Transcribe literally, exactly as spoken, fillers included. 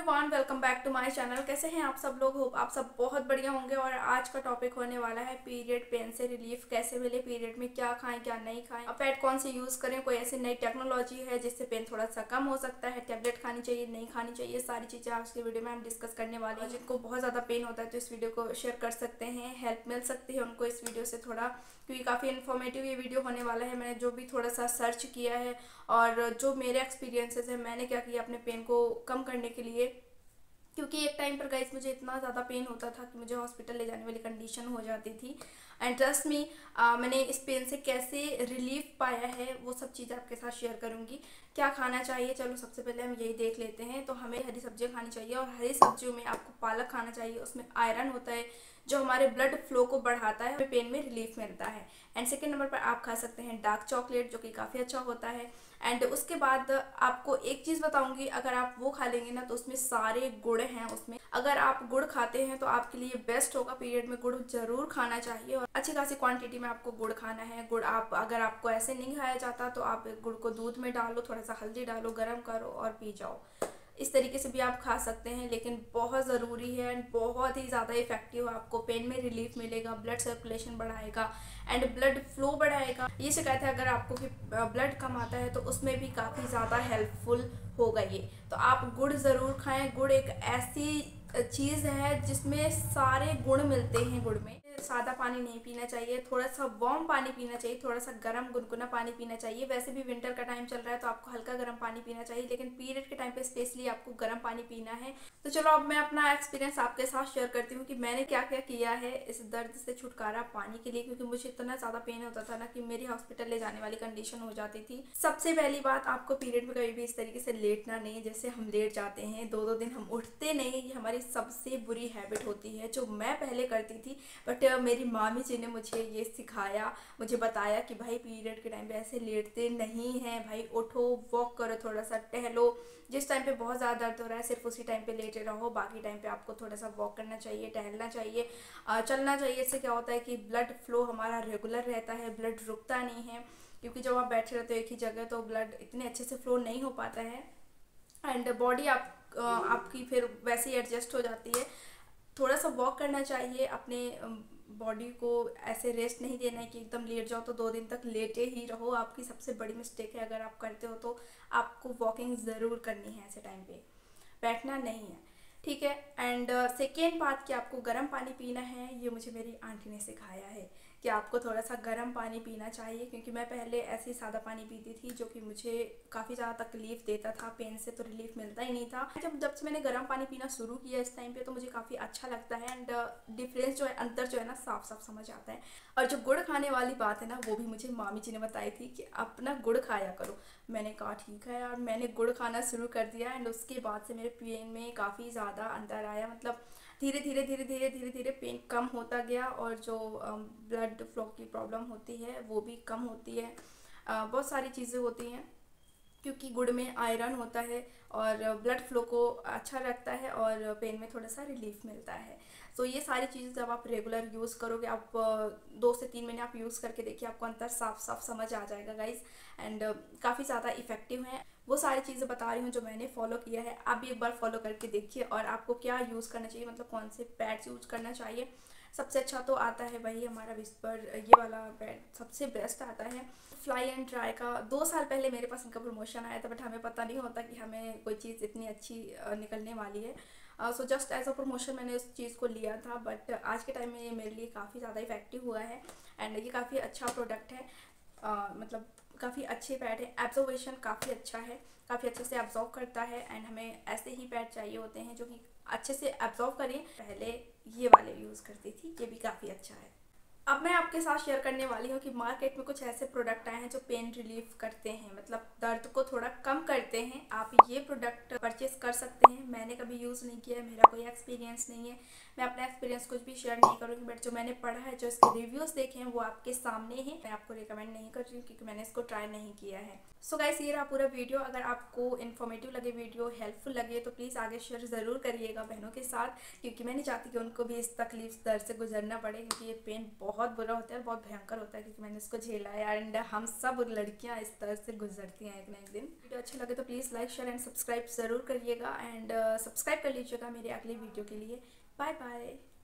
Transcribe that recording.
Everyone, welcome back to my channel. कैसे हैं आप सब लोग? होप आप सब बहुत बढ़िया होंगे। और आज का टॉपिक होने वाला है पीरियड पेन से रिलीफ कैसे मिले, पीरियड में क्या खाएं क्या नहीं खाएं, पैड कौन से यूज़ करें, कोई ऐसी नई टेक्नोलॉजी है जिससे पेन थोड़ा सा कम हो सकता है, टैबलेट खानी चाहिए नहीं खानी चाहिए, सारी चीज़ें आज की वीडियो में हम डिस्कस करने वाले हैं। जिनको बहुत ज़्यादा पेन होता है तो इस वीडियो को शेयर कर सकते हैं, हेल्प मिल सकती है उनको इस वीडियो से थोड़ा, क्योंकि काफ़ी इन्फॉर्मेटिव ये वीडियो होने वाला है। मैंने जो भी थोड़ा सा सर्च किया है और जो मेरे एक्सपीरियंसेस है, मैंने क्या किया अपने पेन को कम करने के लिए, क्योंकि एक टाइम पर गाइस मुझे इतना ज़्यादा पेन होता था कि मुझे हॉस्पिटल ले जाने वाली कंडीशन हो जाती थी। एंड ट्रस्ट मी, मैंने इस पेन से कैसे रिलीफ पाया है वो सब चीज़ आपके साथ शेयर करूंगी। क्या खाना चाहिए, चलो सबसे पहले हम यही देख लेते हैं। तो हमें हरी सब्जियां खानी चाहिए और हरी सब्जियों में आपको पालक खाना चाहिए। उसमें आयरन होता है जो हमारे ब्लड फ्लो को बढ़ाता है, पेन में रिलीफ मिलता है। एंड सेकेंड नंबर पर आप खा सकते हैं डार्क चॉकलेट, जो कि काफ़ी अच्छा होता है। एंड उसके बाद आपको एक चीज़ बताऊंगी, अगर आप वो खा लेंगे ना तो उसमें सारे गुड़ हैं। उसमें अगर आप गुड़ खाते हैं तो आपके लिए बेस्ट होगा। पीरियड में गुड़ जरूर खाना चाहिए और अच्छी खासी क्वांटिटी में आपको गुड़ खाना है। गुड़ आप अगर आपको ऐसे नहीं खाया जाता तो आप गुड़ को दूध में डालो, थोड़ा सा हल्दी डालो, गर्म करो और पी जाओ। इस तरीके से भी आप खा सकते हैं, लेकिन बहुत ज़रूरी है एंड बहुत ही ज़्यादा इफेक्टिव, आपको पेन में रिलीफ मिलेगा, ब्लड सर्कुलेशन बढ़ाएगा एंड ब्लड फ्लो बढ़ाएगा। ये शिकायत है अगर आपको कि ब्लड कम आता है तो उसमें भी काफ़ी ज़्यादा हेल्पफुल होगा ये। तो आप गुड़ ज़रूर खाएं। गुड़ एक ऐसी चीज़ है जिसमें सारे गुण मिलते हैं गुड़ में। सादा पानी नहीं पीना चाहिए, थोड़ा सा वार्म पानी पीना चाहिए, थोड़ा सा गर्म गुनगुना पानी पीना चाहिए। वैसे भी विंटर का टाइम चल रहा है तो आपको हल्का गर्म पानी पीना चाहिए, लेकिन पीरियड के टाइम पे स्पेशली आपको गर्म पानी पीना है। तो चलो अब मैं अपना एक्सपीरियंस आपके साथ शेयर करती हूँ कि मैंने क्या क्या किया है इस दर्द से छुटकारा पाने के लिए, क्योंकि मुझे इतना ज़्यादा पेन होता था ना कि मेरी हॉस्पिटल ले जाने वाली कंडीशन हो जाती थी। सबसे पहली बात, आपको पीरियड में कभी भी इस तरीके से लेटना नहीं है जैसे हम लेट जाते हैं, दो दो दिन हम उठते नहीं। ये हमारी सबसे बुरी हैबिट होती है जो मैं पहले करती थी, बट मेरी मामी जी ने मुझे ये सिखाया, मुझे बताया कि भाई पीरियड के टाइम पे ऐसे लेटते नहीं हैं, भाई उठो, वॉक करो, थोड़ा सा टहलो। जिस टाइम पे बहुत ज़्यादा दर्द हो रहा है सिर्फ उसी टाइम पे लेटे रहो, बाकी टाइम पे आपको थोड़ा सा वॉक करना चाहिए, टहलना चाहिए, चलना चाहिए। इससे क्या होता है कि ब्लड फ्लो हमारा रेगुलर रहता है, ब्लड रुकता नहीं है। क्योंकि जब आप बैठे रहते हो एक ही जगह तो ब्लड इतने अच्छे से फ्लो नहीं हो पाता है एंड बॉडी आप आपकी फिर वैसे ही एडजस्ट हो जाती है। थोड़ा सा वॉक करना चाहिए, अपने बॉडी को ऐसे रेस्ट नहीं देना है कि एकदम लेट जाओ तो दो दिन तक लेटे ही रहो। आपकी सबसे बड़ी मिस्टेक है, अगर आप करते हो तो आपको वॉकिंग ज़रूर करनी है, ऐसे टाइम पे बैठना नहीं है, ठीक है। एंड सेकेंड बात कि आपको गर्म पानी पीना है, ये मुझे मेरी आंटी ने सिखाया है कि आपको थोड़ा सा गर्म पानी पीना चाहिए। क्योंकि मैं पहले ऐसे ही सादा पानी पीती थी जो कि मुझे काफ़ी ज़्यादा तकलीफ देता था, पेन से तो रिलीफ मिलता ही नहीं था। जब जब से मैंने गर्म पानी पीना शुरू किया इस टाइम पे तो मुझे काफ़ी अच्छा लगता है एंड डिफरेंस जो है, अंतर जो है ना, साफ साफ समझ आता है। और जो गुड़ खाने वाली बात है ना, वो भी मुझे मामी जी ने बताई थी कि अपना गुड़ खाया करो। मैंने कहा ठीक है यार, मैंने गुड़ खाना शुरू कर दिया एंड उसके बाद से मेरे पेन में काफ़ी ज़्यादा अंतर आया। मतलब धीरे धीरे धीरे धीरे धीरे धीरे पेन कम होता गया और जो ब्लड फ्लो की प्रॉब्लम होती है वो भी कम होती है। बहुत सारी चीज़ें होती हैं क्योंकि गुड़ में आयरन होता है और ब्लड फ्लो को अच्छा रखता है और पेन में थोड़ा सा रिलीफ मिलता है। तो ये सारी चीज़ें जब आप रेगुलर यूज़ करोगे, आप दो से तीन महीने आप यूज़ करके देखिए, आपको अंतर साफ साफ समझ आ जाएगा गाइस। एंड काफ़ी ज़्यादा इफेक्टिव हैं। वो सारी चीज़ें बता रही हूँ जो मैंने फॉलो किया है, आप भी एक बार फॉलो करके देखिए। और आपको क्या यूज़ करना चाहिए, मतलब कौन से पैड्स यूज़ करना चाहिए। सबसे अच्छा तो आता है वही हमारा विस्पर, ये वाला पैड सबसे बेस्ट आता है। फ्लाई एंड ट्राई का दो साल पहले मेरे पास इनका प्रमोशन आया था, बट हमें पता नहीं होता कि हमें कोई चीज़ इतनी अच्छी निकलने वाली है। So just as a promotion मैंने उस चीज़ को लिया था, बट आज के टाइम में ये मेरे लिए काफ़ी ज़्यादा इफेक्टिव हुआ है एंड ये काफ़ी अच्छा प्रोडक्ट है। uh, मतलब काफ़ी अच्छे पैड है, एब्जॉर्वेशन काफ़ी अच्छा है, काफ़ी अच्छे से एब्जॉर्व करता है एंड हमें ऐसे ही पैड चाहिए होते हैं जो कि अच्छे से एब्जॉर्व करें। पहले ये वाले यूज़ करती थी, ये भी काफ़ी अच्छा है। अब मैं आपके साथ शेयर करने वाली हूँ कि मार्केट में कुछ ऐसे प्रोडक्ट आए हैं जो पेन रिलीफ करते हैं, मतलब दर्द को थोड़ा कम करते हैं। आप ये प्रोडक्ट परचेस कर सकते हैं। मैंने कभी यूज़ नहीं किया है, मेरा कोई एक्सपीरियंस नहीं है, मैं अपना एक्सपीरियंस कुछ भी शेयर नहीं करूँगी, बट जो मैंने पढ़ा है, जो इसके रिव्यूज़ देखे हैं वो आपके सामने हैं। मैं आपको रिकमेंड नहीं कर रही हूँ क्योंकि मैंने इसको ट्राई नहीं किया है। सो गाइस ये रहा पूरा वीडियो। अगर आपको इन्फॉर्मेटिव लगे, वीडियो हेल्पफुल लगे तो प्लीज़ आगे शेयर ज़रूर करिएगा बहनों के साथ, क्योंकि मैं नहीं चाहती कि उनको भी इस तकलीफ दर्द से गुजरना पड़े, क्योंकि ये पेन बहुत बुरा होता है और बहुत भयंकर होता है, क्योंकि मैंने इसको झेला है। एंड हम सब लड़कियाँ इस दर्द से गुजरती हैं एक ना एक दिन। वीडियो अच्छा लगे तो please like share and subscribe ज़रूर करिएगा, एंड सब्सक्राइब कर लीजिएगा मेरे अगले वीडियो के लिए। Bye bye.